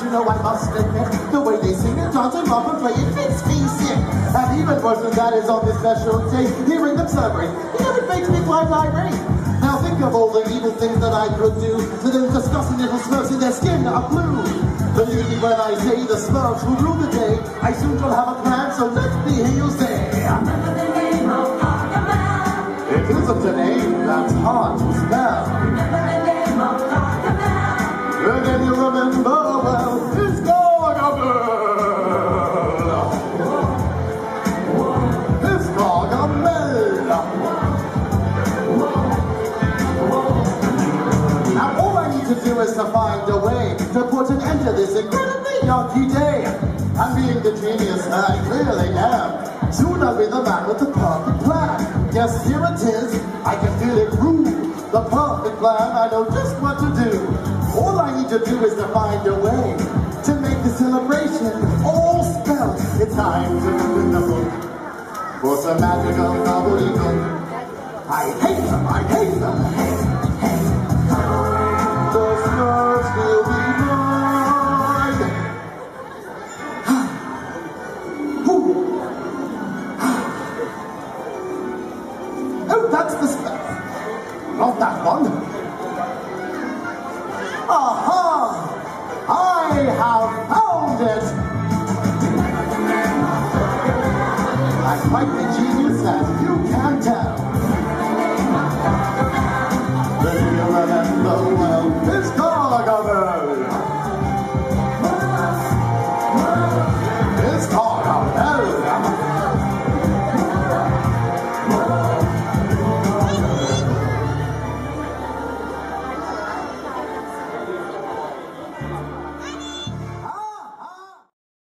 you know, I must admit, the way they sing and dance and laugh and play, it makes me sick. And even worse than that is on this special day, hearing them celebrate, you know, it makes me quite irate. Now think of all the evil things that I could do to those disgusting little smurfs in their skin are blue. Believe me when I say the smurfs will rule the day, I soon shall have a plan, so let me hear you say. Remember the name of Gargamel. It isn't a name that's hard to spell. Remember the name of Gargamel. And then you remember, well, it's Gargamel. It's Gargamel. Now all I need to do is to find a way to put an end to this incredibly yucky day. And being the genius I clearly am, soon I'll be the man with the perfect plan. Yes, here it is, I can feel it rule. The perfect plan, I know just what to do. All I need to do is to find a way to make the celebration all spell. It's time to open the book for some magical gobbledygook. I hate them, I hate them. The smurfs will be mine. Oh, that's the smurf. Not that one. Aha! I have found it! I quite think